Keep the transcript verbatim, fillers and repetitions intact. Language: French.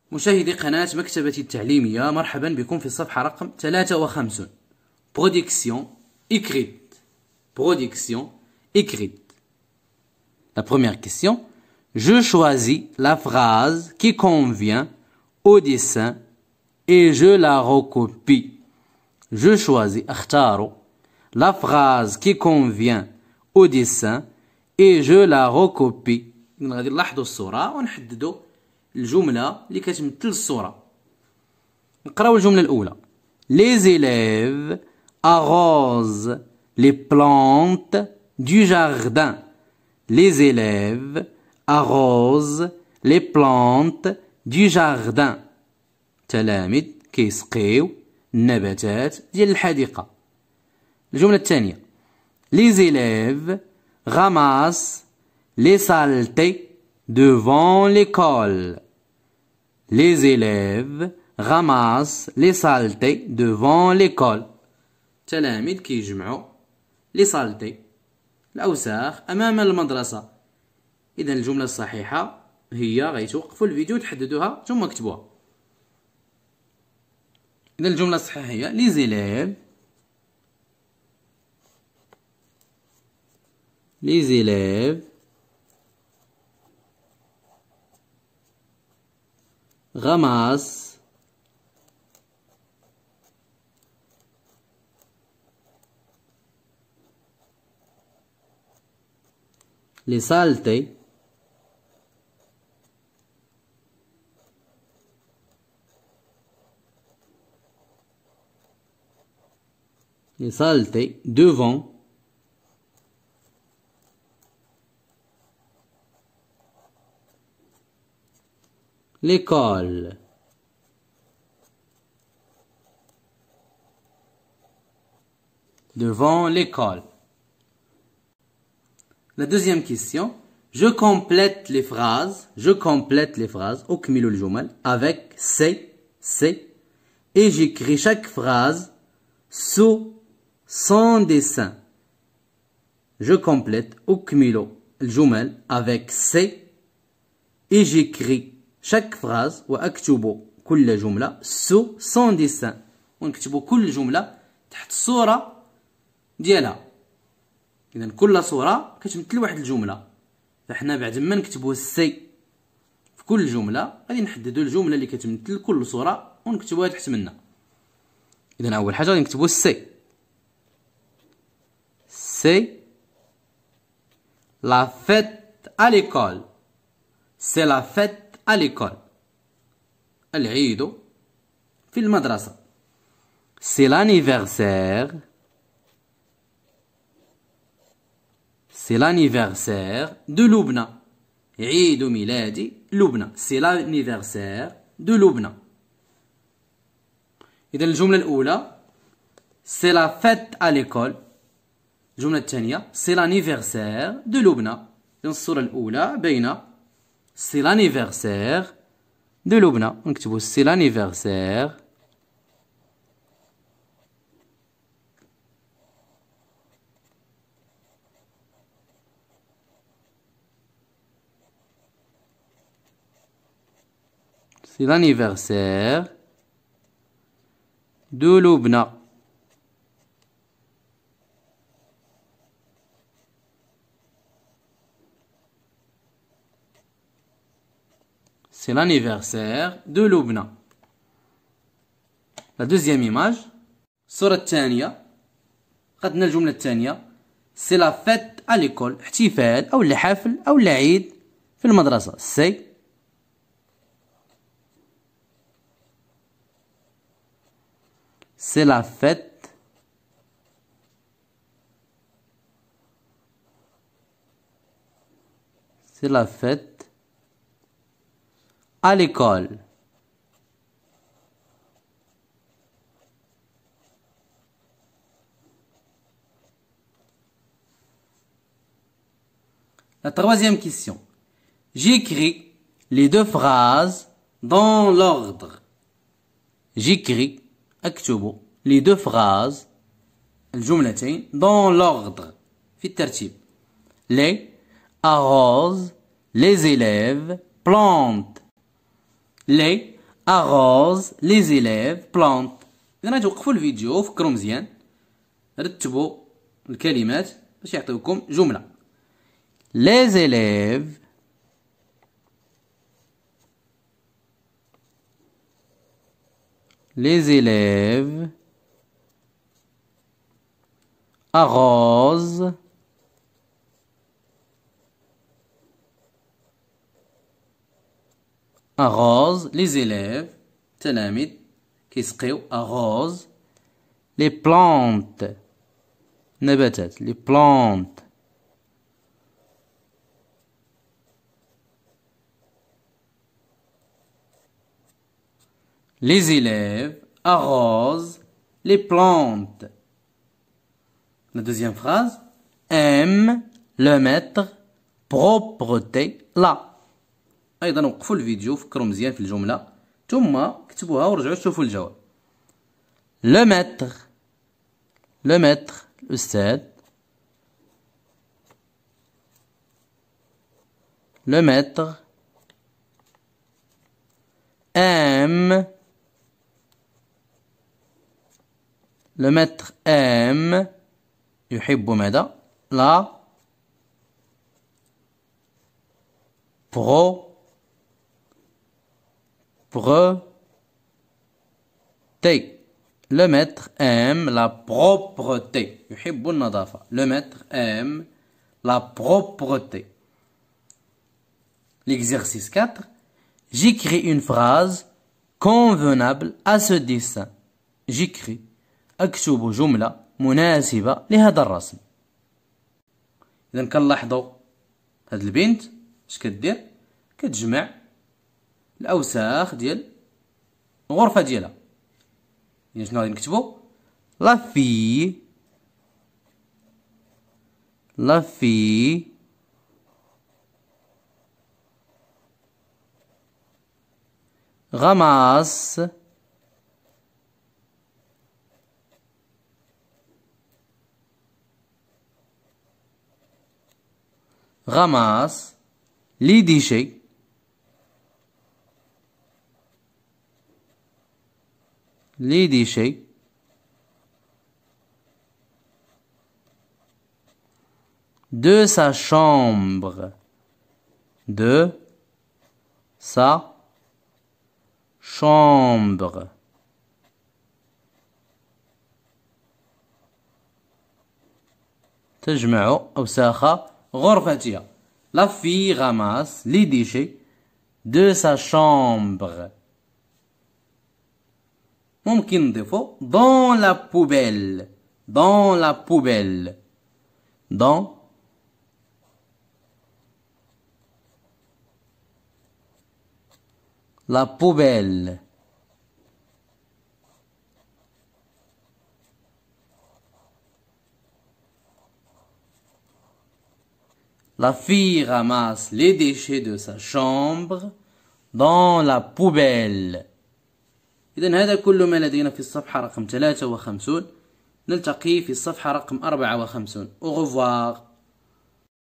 مشاهدي قناة مكتبتي التعليمية، مرحبا بكم في الصفحة رقم ثلاثة وخمسين. Production écrite. Production écrite. La première question. Je choisis la phrase qui convient au dessin et je la recopie. Je choisis اختار la phrase qui convient au dessin et je la recopie. غادي نلاحظوا الصورة ونحددوا الجملة اللي كتمثل الصورة. نقراو الجملة الأولى. Les élèves arrosent les plantes du jardin. Les élèves arrosent les plantes du jardin. تلاميذ كيسقيو النباتات ديال الحديقة. الجملة الثانية. Les élèves ramassent les saletés devant l'école. Les élèves ramassent les saletés devant l'école. تلاميذ كيجمعوا لي سالتي الأوساخ أمام المدرسة. إذا الجملة الصحيحة هي غيتوقفوا الفيديو تحددوها ثم اكتبوها. إذا الجملة الصحيحة هي les élèves les élèves ramassent les saletés les saletés devant l'école. Devant l'école. La deuxième question. Je complète les phrases. Je complète les phrases. أكمل الجمل avec c'est, c'est. Et j'écris chaque phrase sous son dessin. Je complète أكمل الجمل avec c'est. Et j'écris chaque phrase وأكتب كل جملة sous son dessin. ونكتب كل جملة تحت الصورة ديالها. إذا كل صورة كتمثل واحد الجملة، فحنا بعد ما نكتبو السي في كل جملة غادي نحددو الجملة اللي كتمثل كل صورة ونكتبوها تحت منها. إذا أول حاجة غادي نكتبو السي. سي la fête à l'école. C'est la fête à l'école. العيد في المدرسة. C'est l'anniversaire. C'est l'anniversaire de Lubna. عيد ميلاد لبنى. C'est l'anniversaire de لبنى. إذا الجملة الأولى c'est la fête à l'école. الجملة الثانية c'est l'anniversaire de لبنى. إذا الصورة الأولى باينة c'est l'anniversaire de لبنى. نكتبو c'est l'anniversaire c'est l'anniversaire de لبنى. C'est l'anniversaire de لبنى. La deuxième image. الصورة الثانية. قدنا الجملة الثانية. C'est la fête à l'école. احتفال أو حفل أو عيد في المدرسة. C'est C'est la fête C'est la fête à l'école. La troisième question. J'écris les deux phrases dans l'ordre. J'écris أكتب les deux phrases الجملتين dans l'ordre في الترتيب. Les arrose les élèves plantent. Les arrose les élèves plantent. إذا غادي توقفوا الفيديو فكروا مزيان رتبوا الكلمات باش يعطيوكم جملة. Les élèves Les élèves arrosent arrosent les élèves تلاميذ كيسقيو arrosent les plantes نباتات les plantes Les élèves arrosent les plantes. La deuxième phrase. Aime le maître propreté là. أيضا وقفوا الفيديو فكروا مزيان في الجملة ثم اكتبوها ورجعوا شوفوا الجواب. Le maître Le maître الأستاذ Le maître aime Le maître aime يحب ماذا؟ la pro propreté. Le maître aime la propreté. يحب النظافة. Le maître aime la propreté. L'exercice quatre. J'écris une phrase convenable à ce dessin. J'écris أكتب جملة مناسبة لهذا الرسم. إذا كنلاحظوا هاد البنت اش كدير؟ كتجمع الأوساخ ديال الغرفة ديالها. يعني شنو غادي نكتبو؟ لا في لا في ramasse ramasse les déchets les déchets de sa chambre de sa chambre تجمع أوساخ غرفتها. La fille ramasse les déchets de sa chambre. ممكن نضيفو dans la poubelle dans la poubelle dans la poubelle. La fille ramasse les déchets de sa chambre dans la poubelle. إذن هذا كل ما لدينا في الصفحة رقم ثلاثة وخمسون. نلتقي في الصفحة رقم أربعة وخمسون. Au revoir.